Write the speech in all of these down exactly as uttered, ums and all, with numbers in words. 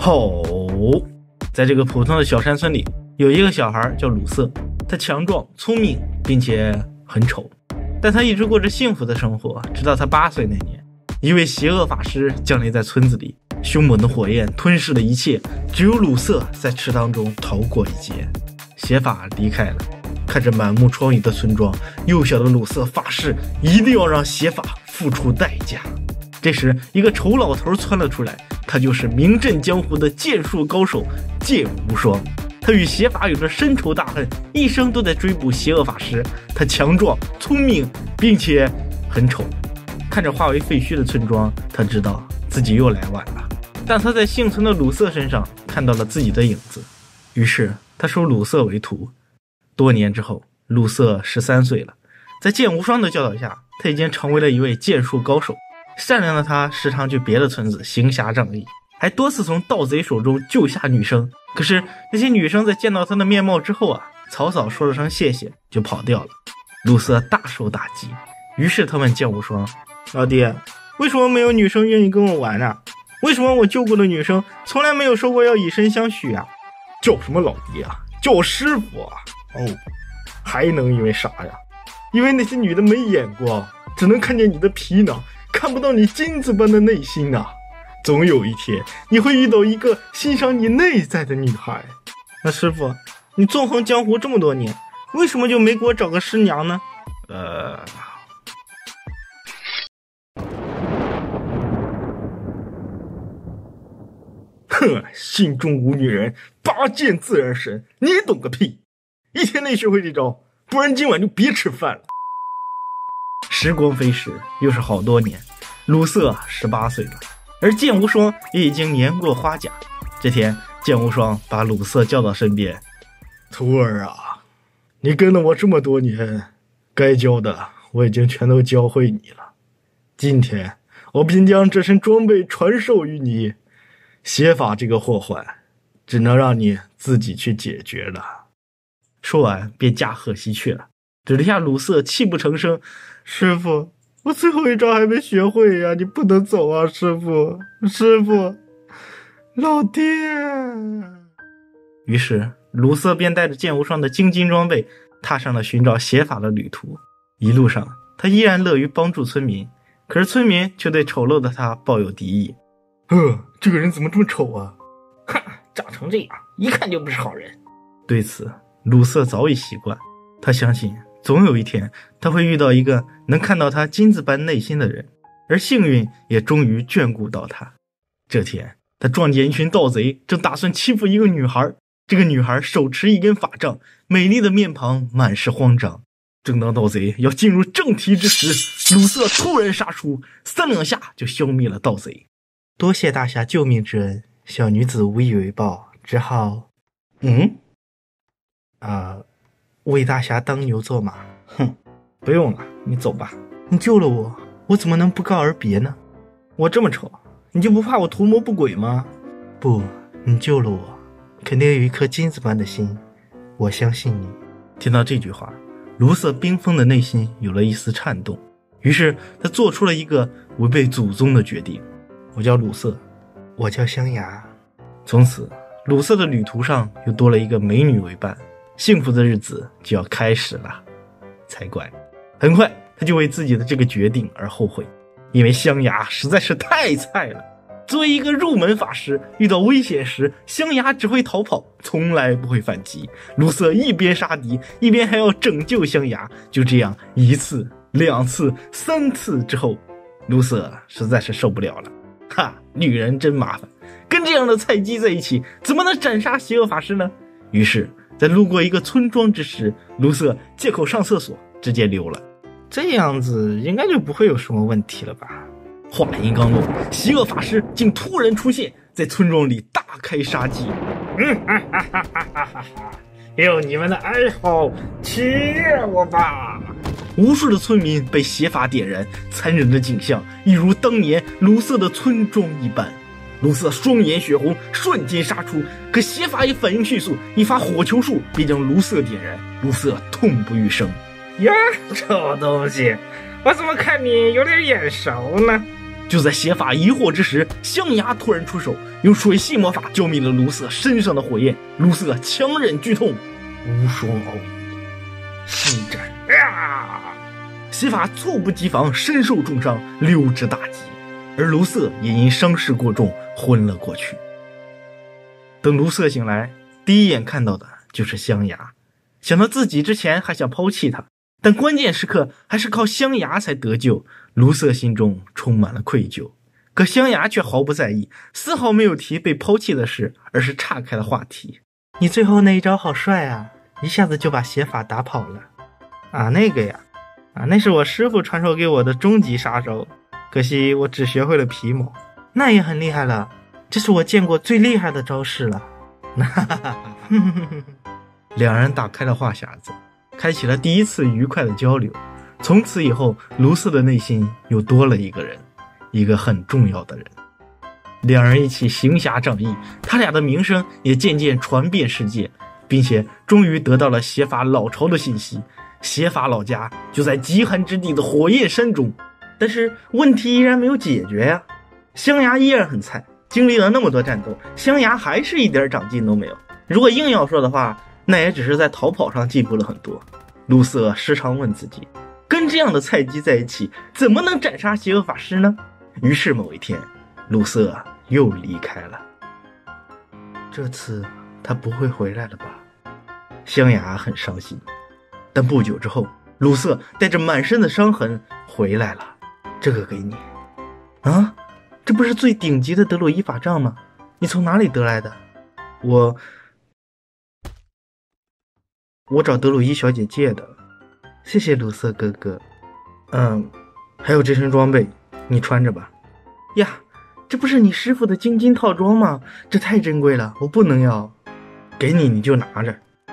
吼！在这个普通的小山村里，有一个小孩叫鲁瑟，他强壮、聪明，并且很丑，但他一直过着幸福的生活，直到他八岁那年，一位邪恶法师降临在村子里，凶猛的火焰吞噬了一切，只有鲁瑟在池塘中逃过一劫。邪法离开了，看着满目疮痍的村庄，幼小的鲁瑟发誓一定要让邪法付出代价。这时，一个丑老头窜了出来，他就是名震江湖的剑术高手剑无双。他与邪法有着深仇大恨，一生都在追捕邪恶法师。他强壮、聪明，并且很丑。看着化为废墟的村庄，他知道自己又来晚了。但他在幸存的鲁瑟身上看到了自己的影子，于是他收鲁瑟为徒。多年之后，鲁瑟十三岁了，在剑无双的教导下，他已经成为了一位剑术高手。善良的他时常去别的村子行侠仗义，还多次从盗贼手中救下女生。可是那些女生在见到他的面貌之后啊，草草说了声谢谢就跑掉了。鲁瑟大受打击，于是他问剑无双：老弟，为什么没有女生愿意跟我玩啊？为什么我救过的女生从来没有说过要以身相许啊？叫什么老弟啊，叫我师傅啊。哦，还能因为啥呀？因为那些女的没眼光，只能看见你的皮囊，看不到你金子般的内心啊。总有一天你会遇到一个欣赏你内在的女孩。那师傅，你纵横江湖这么多年，为什么就没给我找个师娘呢？呃哼，心中无女人，拔剑自然神，你懂个屁！一天内学会这招，不然今晚就别吃饭了。时光飞逝，又是好多年，鲁瑟十八岁了，而剑无双也已经年过花甲。这天，剑无双把鲁瑟叫到身边：徒儿啊，你跟了我这么多年，该教的我已经全都教会你了。今天我便将这身装备传授于你，邪法这个祸患只能让你自己去解决了。说完便驾鹤西去了，只留下鲁瑟泣不成声：师傅，我最后一招还没学会呀，你不能走啊，师傅，师傅，老爹。于是鲁瑟便带着剑无双的精金装备，踏上了寻找邪法的旅途。一路上他依然乐于帮助村民，可是村民却对丑陋的他抱有敌意。呃，这个人怎么这么丑啊？哼，长成这样，一看就不是好人。对此鲁瑟早已习惯，他相信总有一天他会遇到一个能看到他金子般内心的人，而幸运也终于眷顾到他。这天，他撞见一群盗贼正打算欺负一个女孩，这个女孩手持一根法杖，美丽的面庞满是慌张。正当盗贼要进入正题之时，鲁瑟突然杀出，三两下就消灭了盗贼。多谢大侠救命之恩，小女子无以为报，只好……嗯？啊、呃，为大侠当牛做马。哼，不用了，你走吧。你救了我，我怎么能不告而别呢？我这么丑，你就不怕我图谋不轨吗？不，你救了我，肯定有一颗金子般的心，我相信你。听到这句话，卢瑟冰封的内心有了一丝颤动，于是他做出了一个违背祖宗的决定。我叫鲁瑟，我叫香芽。从此鲁瑟的旅途上又多了一个美女为伴，幸福的日子就要开始了才怪。很快他就为自己的这个决定而后悔，因为香芽实在是太菜了。作为一个入门法师，遇到危险时香芽只会逃跑，从来不会反击。鲁瑟一边杀敌一边还要拯救香芽，就这样一次两次三次之后，鲁瑟实在是受不了了。哈，女人真麻烦，跟这样的菜鸡在一起怎么能斩杀邪恶法师呢？于是在路过一个村庄之时，鲁瑟借口上厕所直接溜了。这样子应该就不会有什么问题了吧。话音刚落，邪恶法师竟突然出现在村庄里，大开杀戒。嗯哈哈哈哈哈哈！用你们的哀嚎取悦我吧！无数的村民被邪法点燃，残忍的景象一如当年鲁瑟的村庄一般。鲁瑟双眼血红，瞬间杀出，可邪法也反应迅速，一发火球术便将鲁瑟点燃。鲁瑟痛不欲生。呀，臭东西，我怎么看你有点眼熟呢？ 就在邪法疑惑之时，香牙突然出手，用水系魔法浇灭了卢瑟身上的火焰。卢瑟强忍剧痛，无双奥义施展啊！邪法猝不及防，身受重伤，溜之大吉。而卢瑟也因伤势过重昏了过去。等卢瑟醒来，第一眼看到的就是香牙，想到自己之前还想抛弃他，但关键时刻还是靠香牙才得救，卢瑟心中充满了愧疚。可香牙却毫不在意，丝毫没有提被抛弃的事，而是岔开了话题。你最后那一招好帅啊，一下子就把邪法打跑了。啊，那个呀，啊，那是我师父传授给我的终极杀招，可惜我只学会了皮毛。那也很厉害了，这是我见过最厉害的招式了。两人打开了话匣子，开启了第一次愉快的交流。从此以后，卢瑟的内心又多了一个人，一个很重要的人。两人一起行侠仗义，他俩的名声也渐渐传遍世界，并且终于得到了邪法老巢的信息。邪法老家就在极寒之地的火焰山中，但是问题依然没有解决呀、啊。香牙依然很菜，经历了那么多战斗，香牙还是一点长进都没有。如果硬要说的话，那也只是在逃跑上进步了很多。卢瑟时常问自己，跟这样的菜鸡在一起，怎么能斩杀邪恶法师呢？于是某一天，卢瑟又离开了。这次他不会回来了吧？香牙很伤心。但不久之后，卢瑟带着满身的伤痕回来了。这个给你。啊，这不是最顶级的德鲁伊法杖吗？你从哪里得来的？我我找德鲁伊小姐借的。谢谢卢瑟哥哥。嗯，还有这身装备，你穿着吧。呀，这不是你师傅的金金套装吗？这太珍贵了，我不能要。给你你就拿着。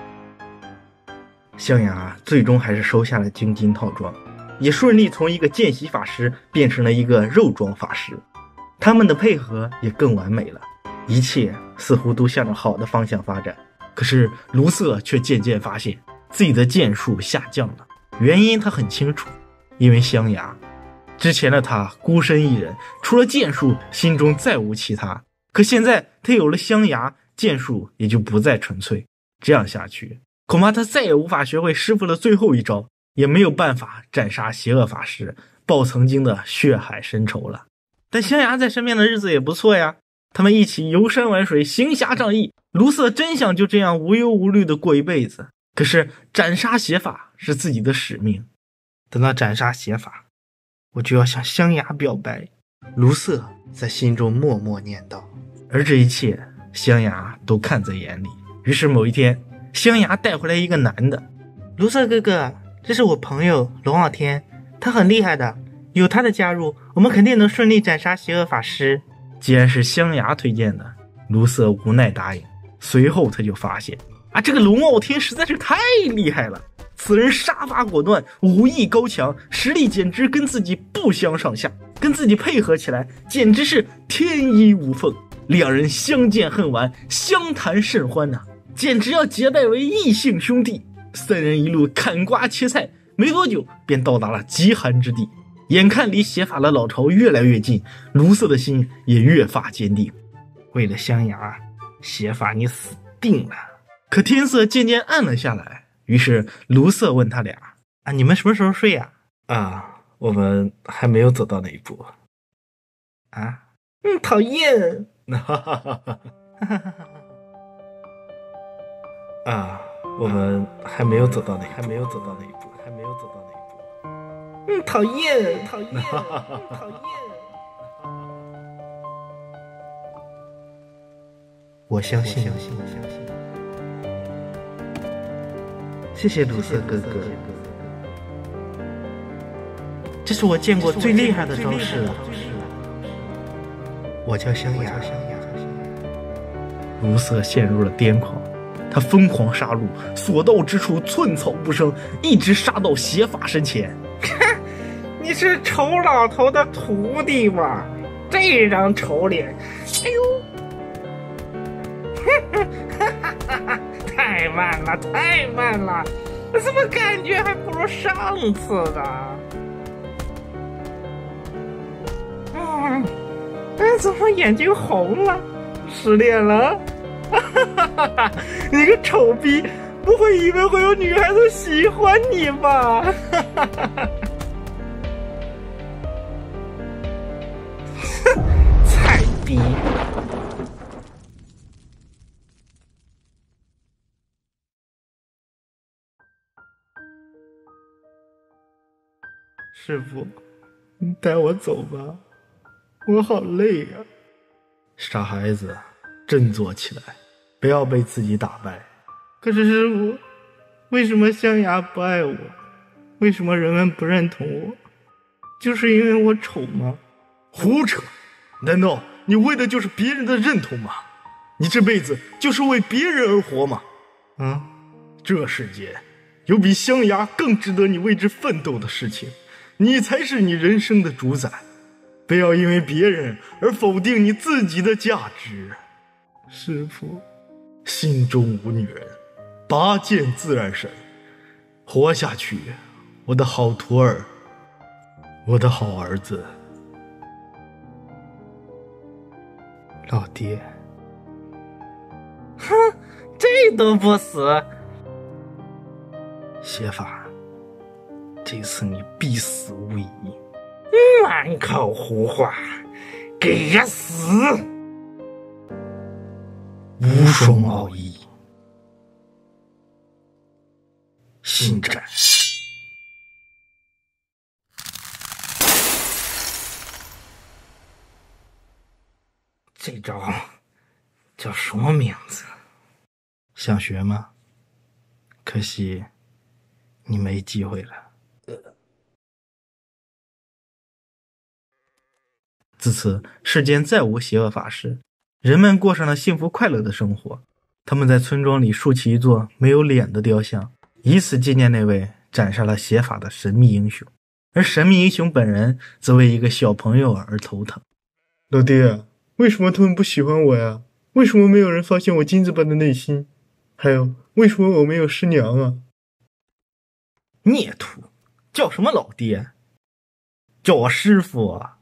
香牙最终还是收下了金金套装，也顺利从一个见习法师变成了一个肉装法师。他们的配合也更完美了，一切似乎都向着好的方向发展。可是卢瑟却渐渐发现自己的剑术下降了，原因他很清楚，因为香牙。之前的他孤身一人，除了剑术心中再无其他，可现在他有了香牙，剑术也就不再纯粹。这样下去，恐怕他再也无法学会师傅的最后一招，也没有办法斩杀邪恶法师，报曾经的血海深仇了。但香牙在身边的日子也不错呀，他们一起游山玩水，行侠仗义。卢瑟真想就这样无忧无虑的过一辈子，可是斩杀邪法是自己的使命。等到斩杀邪法，我就要向香牙表白。卢瑟在心中默默念叨，而这一切香牙都看在眼里。于是某一天，香牙带回来一个男的。卢瑟哥哥，这是我朋友龙傲天，他很厉害的，有他的加入，我们肯定能顺利斩杀邪恶法师。既然是香牙推荐的，卢瑟无奈答应。随后他就发现啊，这个龙傲天实在是太厉害了，此人杀伐果断，武艺高强，实力简直跟自己不相上下，跟自己配合起来简直是天衣无缝。两人相见恨晚，相谈甚欢呐、啊，简直要结拜为异姓兄弟。三人一路砍瓜切菜，没多久便到达了极寒之地。眼看离邪法的老巢越来越近，卢瑟的心也越发坚定。为了香牙，邪法你死定了。可天色渐渐暗了下来，于是卢瑟问他俩啊，你们什么时候睡呀、啊？啊，我们还没有走到那一步。啊，嗯，讨厌。啊，我们还没有走到那，还没有走到那一步，还没有走到那一步。嗯，讨厌，讨厌，讨厌。我相信，我相信，我相信。谢谢卢瑟哥哥，这是我见过最厉害的招式了。我叫香牙。卢瑟陷入了癫狂，他疯狂杀戮，所到之处寸草不生，一直杀到邪法身前。 你是丑老头的徒弟吗？这张丑脸，哎呦！太慢了，太慢了，怎么感觉还不如上次的？啊， 哎，怎么眼睛红了？失恋了？哈哈哈！你个丑逼，不会以为会有女孩子喜欢你吧？哈哈哈！哼，菜逼！ 师傅，你带我走吧，我好累呀、啊。傻孩子，振作起来，不要被自己打败。可是师傅，为什么象牙不爱我？为什么人们不认同我？就是因为我丑吗？胡扯！难道你为的就是别人的认同吗？你这辈子就是为别人而活吗？啊，这世界有比象牙更值得你为之奋斗的事情，你才是你人生的主宰。不要因为别人而否定你自己的价值。师父，心中无女人，拔剑自然神。活下去，我的好徒儿，我的好儿子。老爹。 哼，这都不死。 邪法，这次你必死无疑。 满口胡话，给他死！ 无双奥义，信斩。 这招叫什么名字？ 想学吗？可惜你没机会了。自此，世间再无邪恶法师，人们过上了幸福快乐的生活。他们在村庄里竖起一座没有脸的雕像，以此纪念那位斩杀了邪法的神秘英雄。而神秘英雄本人则为一个小朋友而头疼。老爹，为什么他们不喜欢我呀？为什么没有人发现我金子般的内心？还有，为什么我没有师娘啊？孽徒，叫什么老爹？叫我师傅啊！